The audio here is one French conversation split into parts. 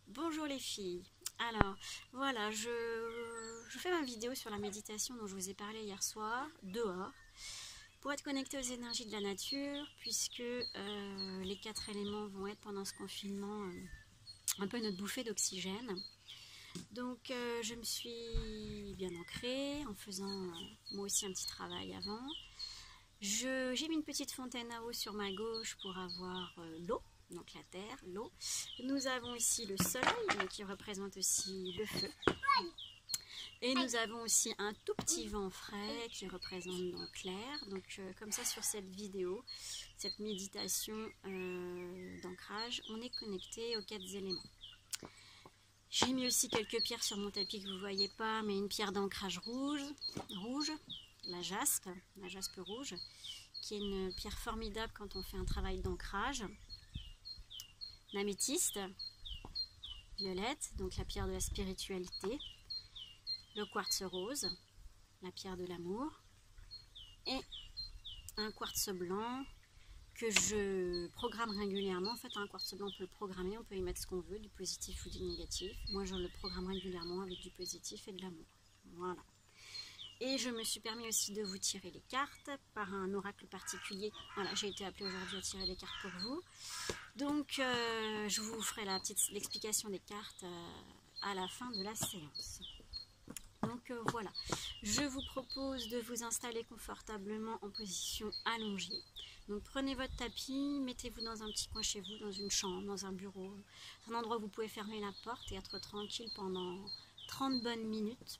Bonjour les filles. Alors voilà, je fais ma vidéo sur la méditation dont je vous ai parlé hier soir, dehors, pour être connecté aux énergies de la nature, puisque les 4 éléments vont être pendant ce confinement un peu notre bouffée d'oxygène. Donc je me suis bien ancrée en faisant moi aussi un petit travail avant. J'ai mis une petite fontaine à eau sur ma gauche pour avoir l'eau. Donc la terre, l'eau. Nous avons ici le soleil, donc qui représente aussi le feu. Et nous avons aussi un tout petit vent frais qui représente donc l'air. Donc comme ça sur cette vidéo, cette méditation d'ancrage, on est connecté aux 4 éléments. J'ai mis aussi quelques pierres sur mon tapis que vous ne voyez pas, mais une pierre d'ancrage rouge, la jaspe rouge, qui est une pierre formidable quand on fait un travail d'ancrage. L'améthyste, violette, donc la pierre de la spiritualité, le quartz rose, la pierre de l'amour, et un quartz blanc que je programme régulièrement. En fait, un quartz blanc, on peut le programmer, on peut y mettre ce qu'on veut, du positif ou du négatif. Moi, je le programme régulièrement avec du positif et de l'amour. Voilà. Et je me suis permis aussi de vous tirer les cartes par un oracle particulier. Voilà, j'ai été appelée aujourd'hui à tirer les cartes pour vous. Donc, je vous ferai l'explication des cartes à la fin de la séance. Donc voilà, je vous propose de vous installer confortablement en position allongée. Donc prenez votre tapis, mettez-vous dans un petit coin chez vous, dans une chambre, dans un bureau, un endroit où vous pouvez fermer la porte et être tranquille pendant 30 bonnes minutes.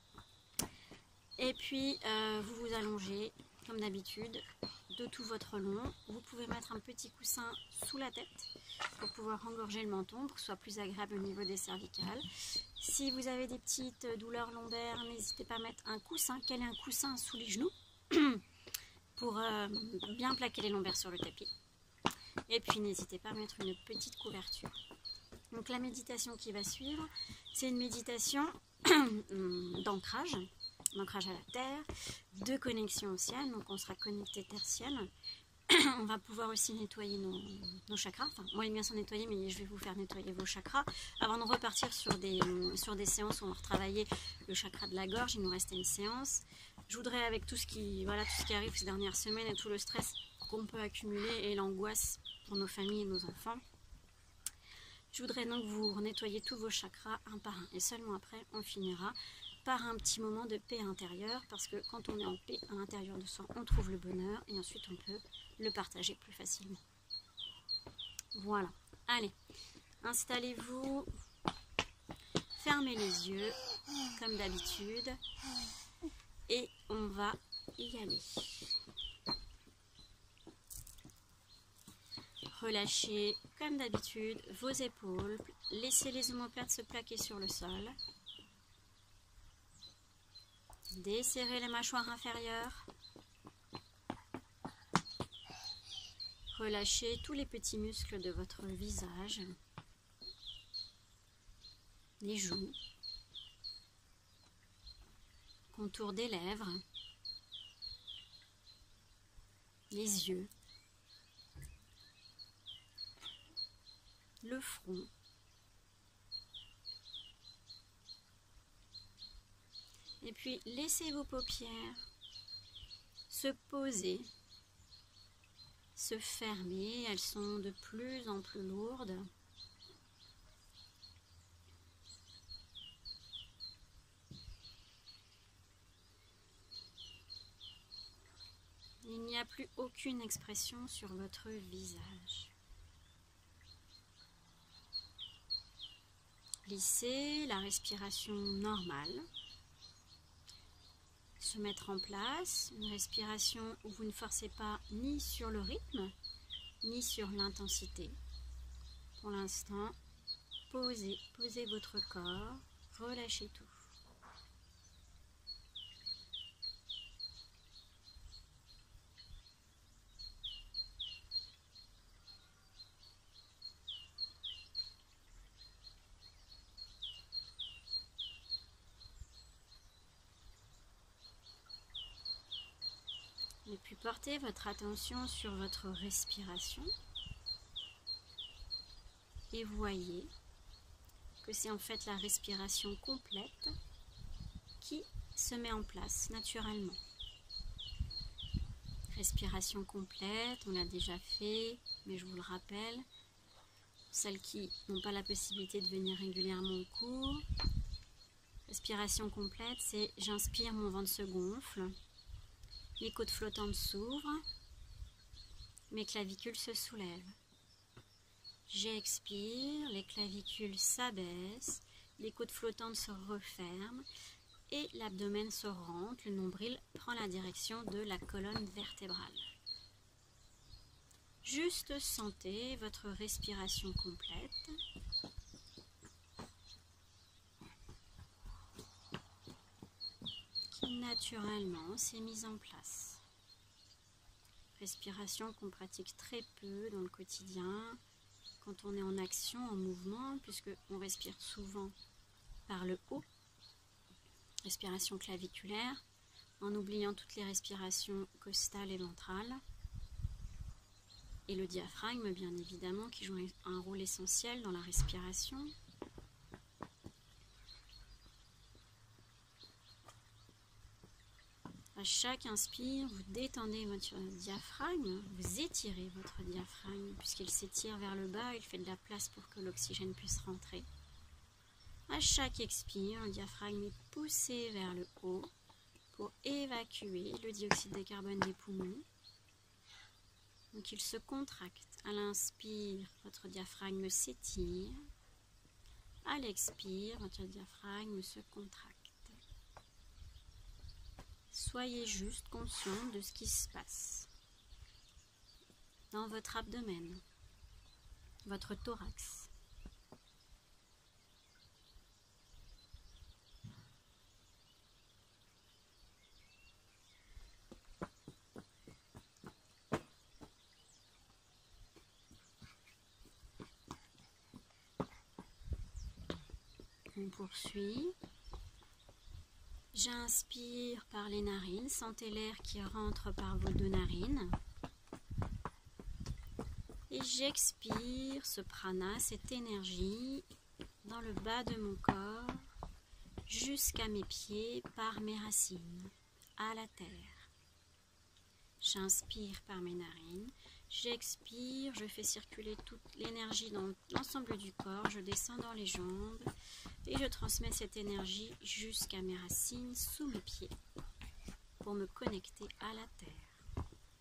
Et puis vous vous allongez comme d'habitude de tout votre long. Vous pouvez mettre un petit coussin sous la tête pour pouvoir engorger le menton pour que ce soit plus agréable au niveau des cervicales. Si vous avez des petites douleurs lombaires, n'hésitez pas à mettre un coussin, caler un coussin sous les genoux pour bien plaquer les lombaires sur le tapis. Et puis n'hésitez pas à mettre une petite couverture. Donc la méditation qui va suivre, c'est une méditation d'ancrage à la terre, de connexion au ciel, donc on sera connecté terre-ciel. On va pouvoir aussi nettoyer nos chakras. Enfin, moi, les miens sont nettoyés, mais je vais vous faire nettoyer vos chakras avant de repartir sur des séances où on va retravailler le chakra de la gorge. Il nous restait une séance. Je voudrais, avec tout ce qui arrive ces dernières semaines et tout le stress qu'on peut accumuler et l'angoisse pour nos familles et nos enfants, je voudrais donc vous nettoyer tous vos chakras un par un. Et seulement après, on finira par un petit moment de paix intérieure, parce que quand on est en paix à l'intérieur de soi, on trouve le bonheur et ensuite on peut le partager plus facilement. Voilà, allez, installez-vous, fermez les yeux comme d'habitude et on va y aller. Relâchez comme d'habitude vos épaules, laissez les omoplates se plaquer sur le sol. Desserrez les mâchoires inférieures. Relâchez tous les petits muscles de votre visage, les joues, contour des lèvres, les yeux, le front. Et puis laissez vos paupières se poser, se fermer. Elles sont de plus en plus lourdes. Il n'y a plus aucune expression sur votre visage. Laissez la respiration normale se mettre en place, une respiration où vous ne forcez pas ni sur le rythme, ni sur l'intensité. Pour l'instant, posez votre corps, relâchez tout. Et puis portez votre attention sur votre respiration et voyez que c'est en fait la respiration complète qui se met en place naturellement. Respiration complète, on l'a déjà fait, mais je vous le rappelle, celles qui n'ont pas la possibilité de venir régulièrement au cours. Respiration complète, c'est j'inspire, mon ventre se gonfle, les côtes flottantes s'ouvrent, mes clavicules se soulèvent. J'expire, les clavicules s'abaissent, les côtes flottantes se referment et l'abdomen se rentre, le nombril prend la direction de la colonne vertébrale. Juste sentez votre respiration complète. Qui naturellement s'est mise en place. Respiration qu'on pratique très peu dans le quotidien, quand on est en action, en mouvement, puisque on respire souvent par le haut. Respiration claviculaire, en oubliant toutes les respirations costales et ventrales. Et le diaphragme, bien évidemment, qui joue un rôle essentiel dans la respiration. À chaque inspire, vous détendez votre diaphragme, vous étirez votre diaphragme, puisqu'il s'étire vers le bas, il fait de la place pour que l'oxygène puisse rentrer. À chaque expire, le diaphragme est poussé vers le haut pour évacuer le dioxyde de carbone des poumons. Donc il se contracte. À l'inspire, votre diaphragme s'étire. À l'expire, votre diaphragme se contracte. Soyez juste conscient de ce qui se passe dans votre abdomen, votre thorax. On poursuit. J'inspire par les narines, sentez l'air qui rentre par vos deux narines. Et j'expire ce prana, cette énergie, dans le bas de mon corps, jusqu'à mes pieds par mes racines, à la terre. J'inspire par mes narines, j'expire, je fais circuler toute l'énergie dans l'ensemble du corps, je descends dans les jambes et je transmets cette énergie jusqu'à mes racines, sous mes pieds, pour me connecter à la terre.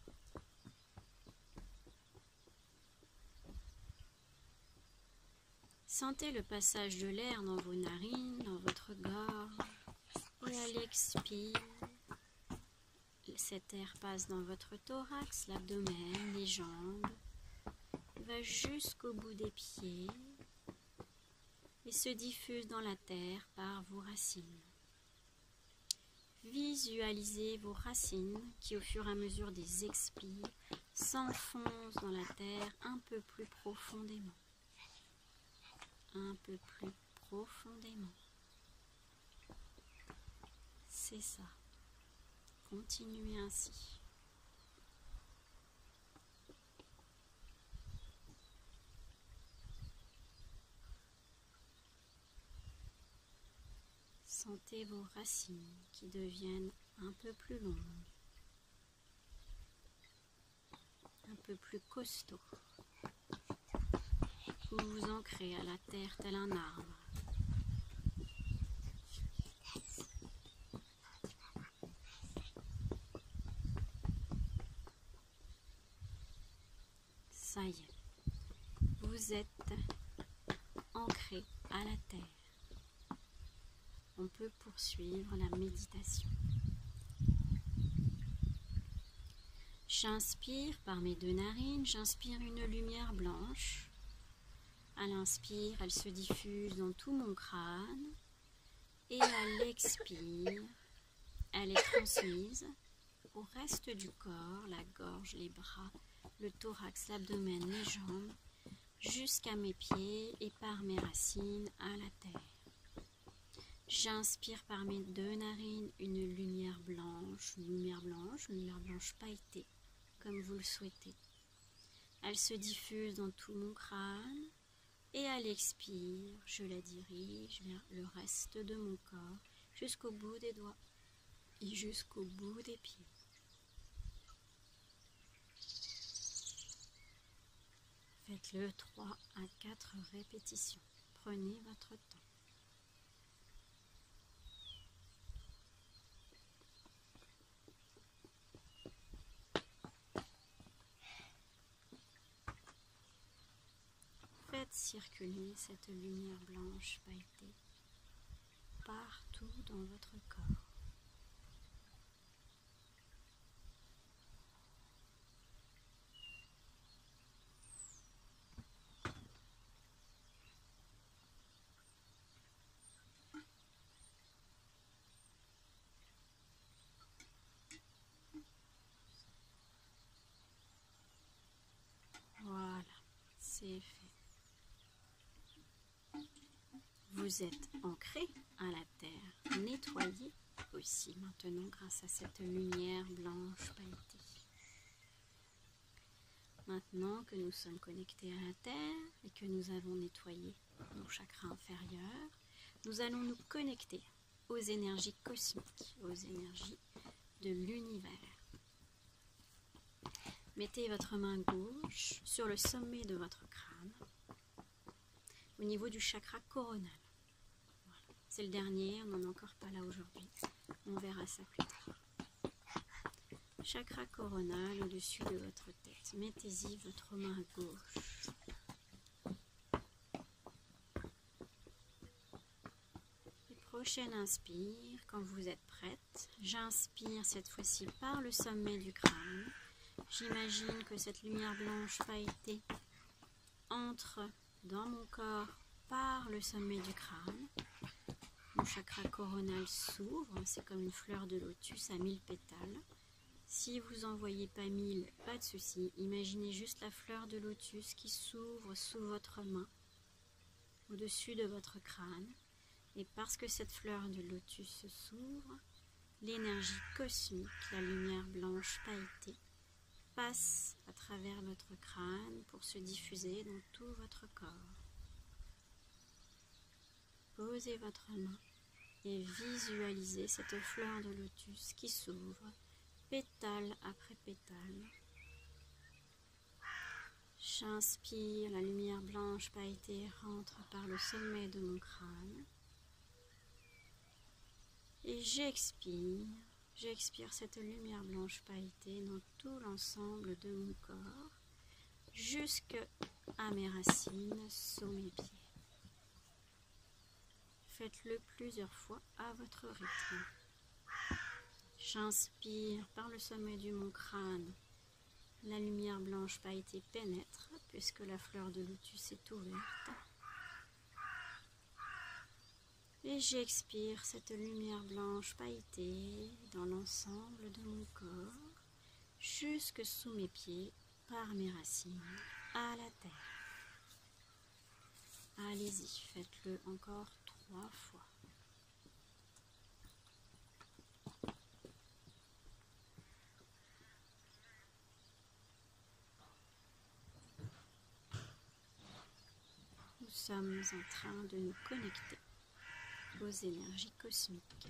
Sentez le passage de l'air dans vos narines, dans votre gorge, et à l'expire, cet air passe dans votre thorax, l'abdomen, les jambes, va jusqu'au bout des pieds et se diffuse dans la terre par vos racines. Visualisez vos racines qui, au fur et à mesure des expires, s'enfoncent dans la terre un peu plus profondément. Un peu plus profondément. C'est ça. Continuez ainsi. Sentez vos racines qui deviennent un peu plus longues, un peu plus costauds. Vous vous ancrez à la terre tel un arbre. Ça y est, vous êtes ancré à la terre. On peut poursuivre la méditation. J'inspire par mes deux narines, j'inspire une lumière blanche. À l'inspire, elle se diffuse dans tout mon crâne. Et à l'expire, elle est transmise au reste du corps, la gorge, les bras, le thorax, l'abdomen, les jambes, jusqu'à mes pieds et par mes racines à la terre. J'inspire par mes deux narines une lumière blanche pailletée, comme vous le souhaitez. Elle se diffuse dans tout mon crâne Et à l'expire, je la dirige vers le reste de mon corps, jusqu'au bout des doigts et jusqu'au bout des pieds. Faites-le 3 à 4 répétitions. Prenez votre temps. Faites circuler cette lumière blanche pailletée partout dans votre corps. Voilà, c'est fait. Vous êtes ancré à la terre, nettoyé aussi maintenant grâce à cette lumière blanche pailletée. Maintenant que nous sommes connectés à la terre et que nous avons nettoyé nos chakras inférieurs, nous allons nous connecter aux énergies cosmiques, aux énergies de l'univers. Mettez votre main gauche sur le sommet de votre crâne, au niveau du chakra coronal. Voilà. C'est le dernier, on n'en est encore pas là aujourd'hui. On verra ça plus tard. Chakra coronal au-dessus de votre tête. Mettez-y votre main gauche. Et prochaine inspire, quand vous êtes prête, j'inspire cette fois-ci par le sommet du crâne. J'imagine que cette lumière blanche pailletée entre dans mon corps par le sommet du crâne. Mon chakra coronal s'ouvre, c'est comme une fleur de lotus à 1000 pétales. Si vous n'en voyez pas 1000, pas de souci. Imaginez juste la fleur de lotus qui s'ouvre sous votre main, au-dessus de votre crâne. Et parce que cette fleur de lotus s'ouvre, l'énergie cosmique, la lumière blanche pailletée, passe à travers votre crâne pour se diffuser dans tout votre corps. Posez votre main et visualisez cette fleur de lotus qui s'ouvre, pétale après pétale. J'inspire, la lumière blanche pailletée rentre par le sommet de mon crâne. Et j'expire cette lumière blanche pailletée dans tout l'ensemble de mon corps, jusqu'à mes racines sous mes pieds. Faites-le plusieurs fois à votre rythme. J'inspire par le sommet de mon crâne. La lumière blanche pailletée pénètre puisque la fleur de lotus est ouverte. Et j'expire cette lumière blanche pailletée dans l'ensemble de mon corps, jusque sous mes pieds, par mes racines, à la terre. Allez-y, faites-le encore 3 fois. Nous sommes en train de nous connecter aux énergies cosmiques.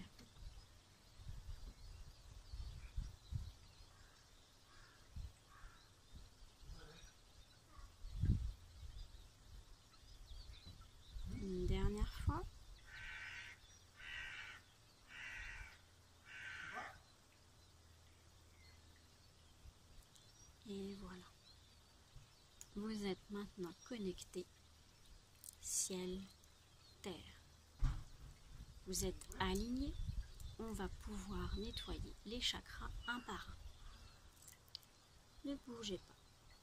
Une dernière fois. Et voilà. Vous êtes maintenant connecté ciel, terre. Vous êtes aligné. On va pouvoir nettoyer les chakras un par un. Ne bougez pas.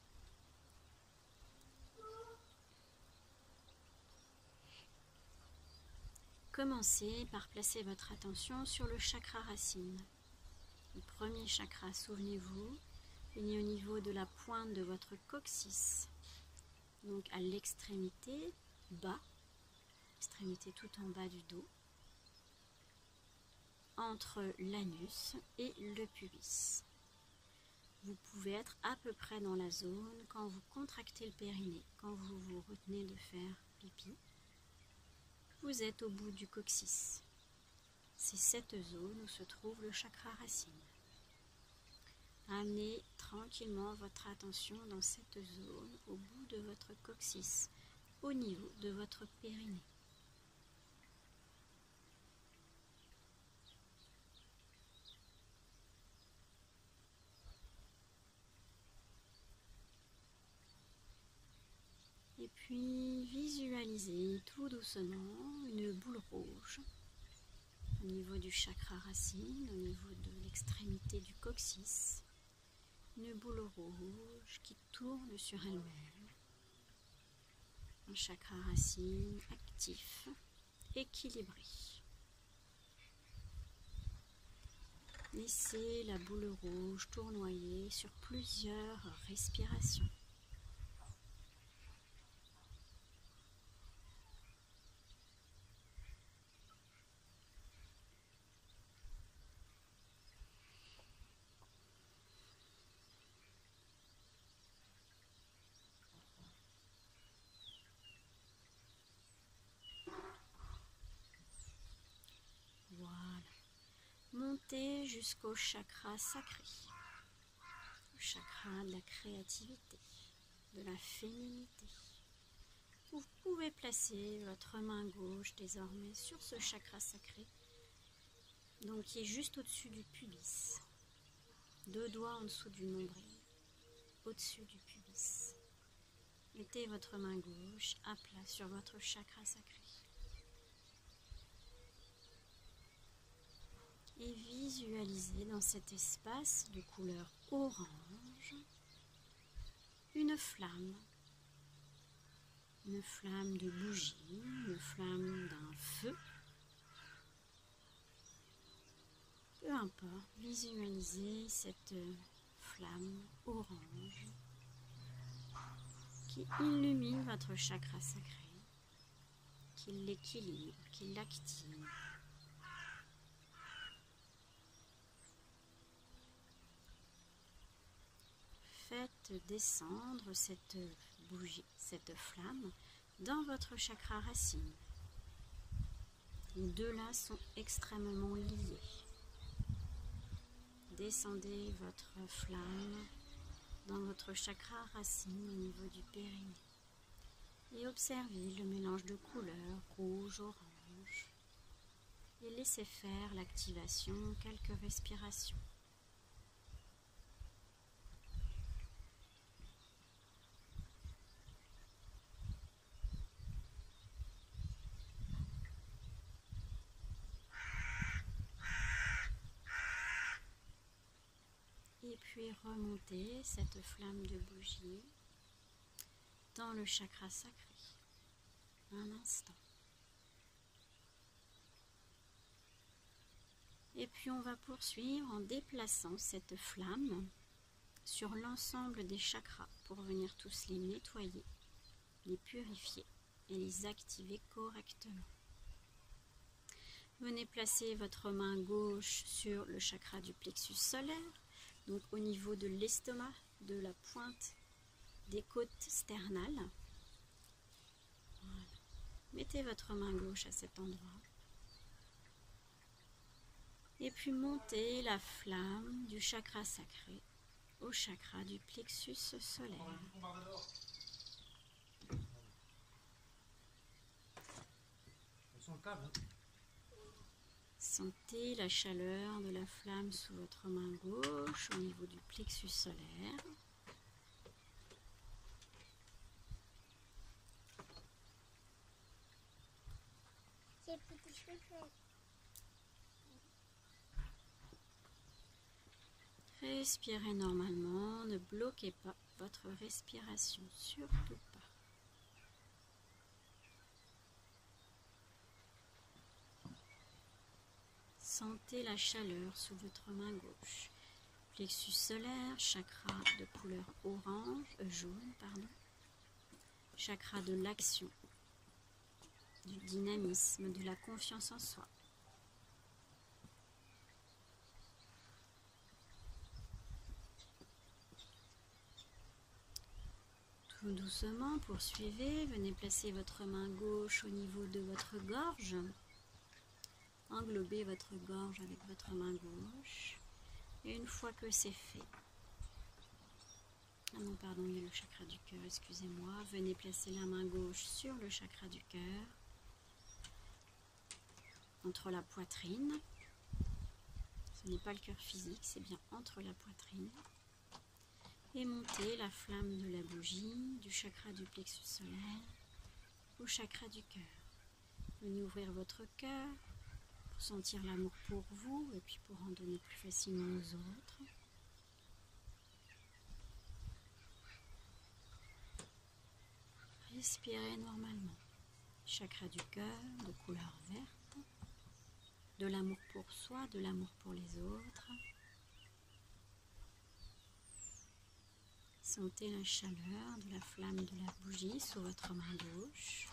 Commencez par placer votre attention sur le chakra racine. Le premier chakra, souvenez-vous, est au niveau de la pointe de votre coccyx. Donc à l'extrémité bas, extrémité tout en bas du dos, entre l'anus et le pubis. Vous pouvez être à peu près dans la zone quand vous contractez le périnée, quand vous vous retenez de faire pipi, vous êtes au bout du coccyx. C'est cette zone où se trouve le chakra racine. Amenez tranquillement votre attention dans cette zone au bout de votre coccyx, au niveau de votre périnée. Et puis visualisez tout doucement une boule rouge au niveau du chakra racine, au niveau de l'extrémité du coccyx. Une boule rouge qui tourne sur elle-même. Un chakra racine actif, équilibré. Laissez la boule rouge tournoyer sur plusieurs respirations. Montez jusqu'au chakra sacré, le chakra de la créativité, de la féminité. Vous pouvez placer votre main gauche désormais sur ce chakra sacré, donc qui est juste au-dessus du pubis, 2 doigts en dessous du nombril, au-dessus du pubis. Mettez votre main gauche à plat sur votre chakra sacré. Et visualisez dans cet espace de couleur orange une flamme de bougie, une flamme d'un feu. Peu importe, visualisez cette flamme orange qui illumine votre chakra sacré, qui l'équilibre, qui l'active. Faites descendre cette bougie, cette flamme, dans votre chakra racine. Les deux là sont extrêmement liés. Descendez votre flamme dans votre chakra racine au niveau du périnée. Et observez le mélange de couleurs rouge, orange. Et laissez faire l'activation, quelques respirations. Et puis remontez cette flamme de bougie dans le chakra sacré. Un instant. Et puis on va poursuivre en déplaçant cette flamme sur l'ensemble des chakras pour venir tous les nettoyer, les purifier et les activer correctement. Venez placer votre main gauche sur le chakra du plexus solaire, donc au niveau de l'estomac, de la pointe des côtes sternales. Voilà. Mettez votre main gauche à cet endroit. Et puis montez la flamme du chakra sacré au chakra du plexus solaire. Sentez la chaleur de la flamme sous votre main gauche au niveau du plexus solaire. Respirez normalement, ne bloquez pas votre respiration, surtout pas. Sentez la chaleur sous votre main gauche. Plexus solaire, chakra de couleur jaune, chakra de l'action, du dynamisme, de la confiance en soi. Tout doucement, poursuivez. Venez placer votre main gauche au niveau de votre gorge. Englobez votre gorge avec votre main gauche. Et une fois que c'est fait, ah non, pardon, il y a le chakra du cœur, excusez-moi. Venez placer la main gauche sur le chakra du cœur, entre la poitrine. Ce n'est pas le cœur physique, c'est bien entre la poitrine. Et montez la flamme de la bougie du chakra du plexus solaire au chakra du cœur. Venez ouvrir votre cœur pour sentir l'amour pour vous et puis pour en donner plus facilement aux autres. Respirez normalement. Chakra du cœur de couleur verte. De l'amour pour soi, de l'amour pour les autres. Sentez la chaleur de la flamme de la bougie sous votre main gauche.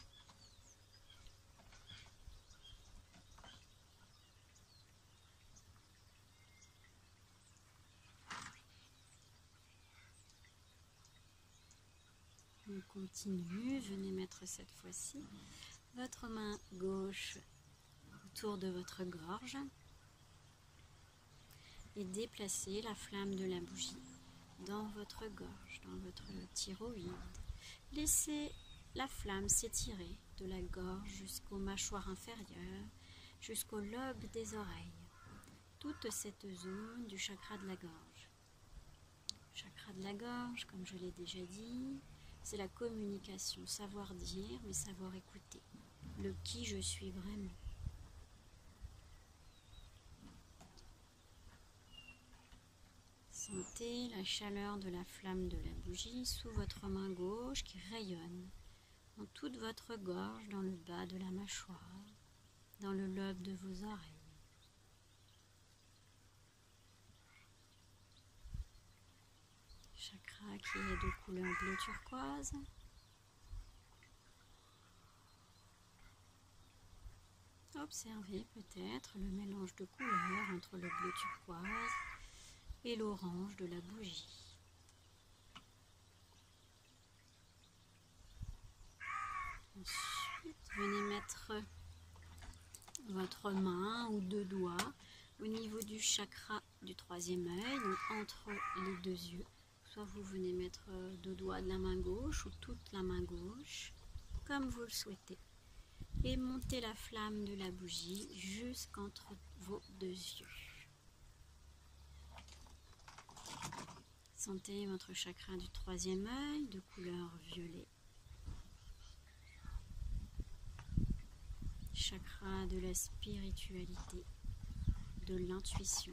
On continue, venez mettre cette fois-ci votre main gauche autour de votre gorge et déplacez la flamme de la bougie dans votre gorge, dans votre thyroïde. Laissez la flamme s'étirer de la gorge jusqu'aux mâchoires inférieures, jusqu'au lobe des oreilles. Toute cette zone du chakra de la gorge. Chakra de la gorge, comme je l'ai déjà dit, c'est la communication, savoir dire, mais savoir écouter. Le qui je suis vraiment. Sentez la chaleur de la flamme de la bougie sous votre main gauche qui rayonne dans toute votre gorge, dans le bas de la mâchoire, dans le lobe de vos oreilles. Chakra qui est de couleur bleu turquoise. Observez peut-être le mélange de couleurs entre le bleu turquoise et l'orange de la bougie. Ensuite, venez mettre votre main ou deux doigts au niveau du chakra du troisième œil, donc entre les deux yeux. Soit vous venez mettre deux doigts de la main gauche ou toute la main gauche, comme vous le souhaitez. Et montez la flamme de la bougie jusqu'entre vos deux yeux. Sentez votre chakra du troisième œil de couleur violet. Chakra de la spiritualité, de l'intuition,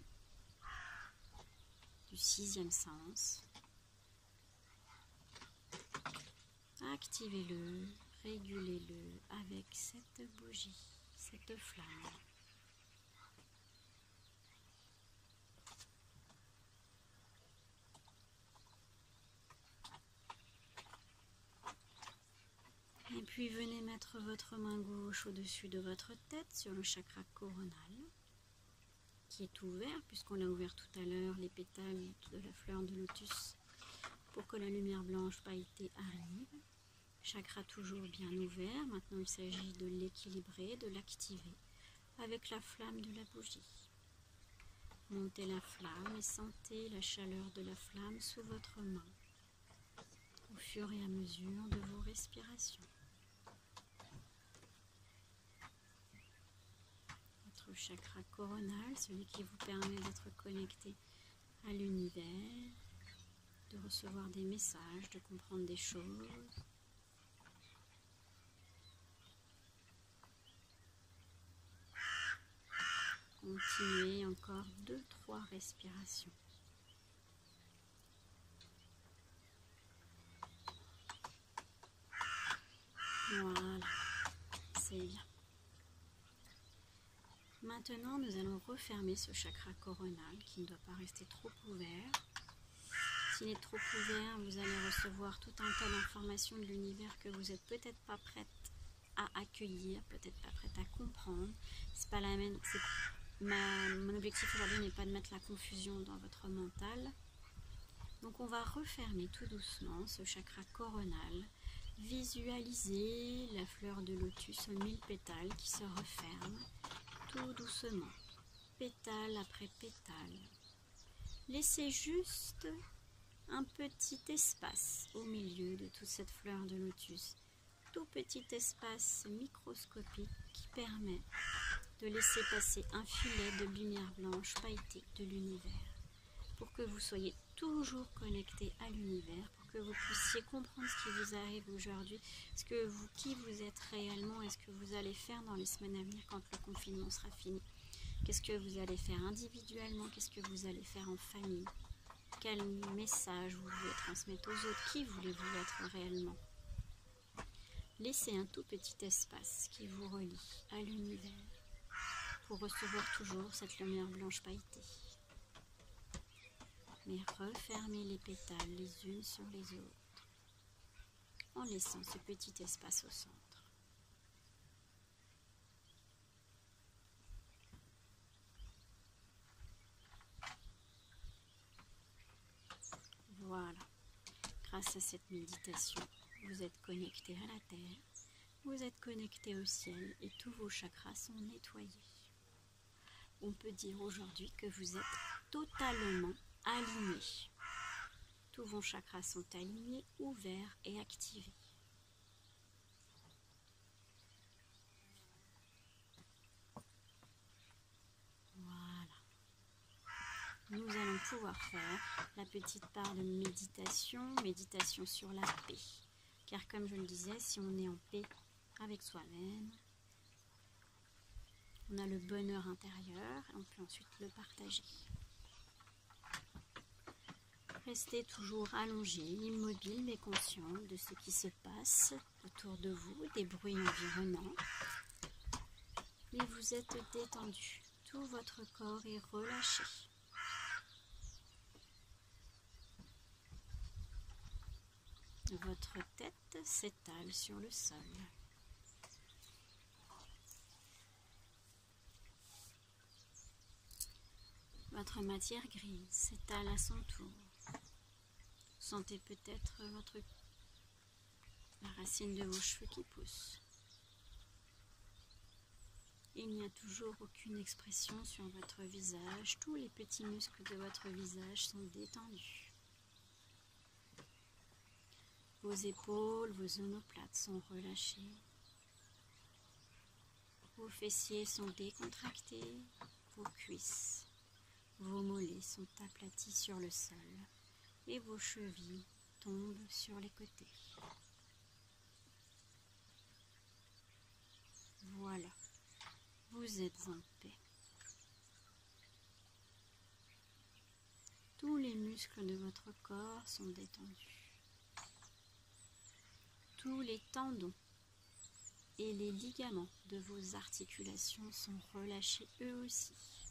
du sixième sens. Activez-le, régulez-le avec cette bougie, cette flamme. Et puis venez mettre votre main gauche au-dessus de votre tête sur le chakra coronal, qui est ouvert, puisqu'on l'a ouvert tout à l'heure, les pétales de la fleur de lotus, pour que la lumière blanche pailletée arrive. Chakra toujours bien ouvert. Maintenant il s'agit de l'équilibrer, de l'activer avec la flamme de la bougie. Montez la flamme et sentez la chaleur de la flamme sous votre main au fur et à mesure de vos respirations. Votre chakra coronal, celui qui vous permet d'être connecté à l'univers, de recevoir des messages, de comprendre des choses. Continuez encore 2-3 respirations. Voilà, c'est bien. Maintenant, nous allons refermer ce chakra coronal qui ne doit pas rester trop ouvert. S'il est trop ouvert, vous allez recevoir tout un tas d'informations de l'univers que vous n'êtes peut-être pas prête à accueillir, peut-être pas prête à comprendre. C'est pas la même. Mon objectif aujourd'hui n'est pas de mettre la confusion dans votre mental, Donc on va refermer tout doucement ce chakra coronal. Visualisez la fleur de lotus aux 1000 pétales qui se referme tout doucement, pétale après pétale. Laissez juste un petit espace au milieu de toute cette fleur de lotus. Tout petit espace microscopique qui permet de laisser passer un filet de lumière blanche pailletée de l'univers pour que vous soyez toujours connecté à l'univers, pour que vous puissiez comprendre ce qui vous arrive aujourd'hui, qui vous êtes réellement, et ce que vous allez faire dans les semaines à venir quand le confinement sera fini. Qu'est-ce que vous allez faire individuellement, qu'est-ce que vous allez faire en famille, quel message vous voulez transmettre aux autres, qui voulez-vous être réellement. Laissez un tout petit espace qui vous relie à l'univers pour recevoir toujours cette lumière blanche pailletée. Mais refermez les pétales les unes sur les autres en laissant ce petit espace au centre. Voilà, grâce à cette méditation, vous êtes connecté à la terre, vous êtes connecté au ciel et tous vos chakras sont nettoyés. On peut dire aujourd'hui que vous êtes totalement alignés. Tous vos chakras sont alignés, ouverts et activés. Voilà. Nous allons pouvoir faire la petite part de méditation sur la paix. Car comme je le disais, si on est en paix avec soi-même, on a le bonheur intérieur et on peut ensuite le partager. Restez toujours allongé, immobile mais conscient de ce qui se passe autour de vous, des bruits environnants. Et vous êtes détendu, tout votre corps est relâché. Votre tête s'étale sur le sol. Votre matière grise s'étale à son tour. Sentez peut-être la racine de vos cheveux qui pousse. Il n'y a toujours aucune expression sur votre visage. Tous les petits muscles de votre visage sont détendus. Vos épaules, vos omoplates sont relâchées. Vos fessiers sont décontractés. Vos cuisses, vos mollets sont aplatis sur le sol. Et vos chevilles tombent sur les côtés. Voilà, vous êtes en paix. Tous les muscles de votre corps sont détendus. Tous les tendons et les ligaments de vos articulations sont relâchés eux aussi.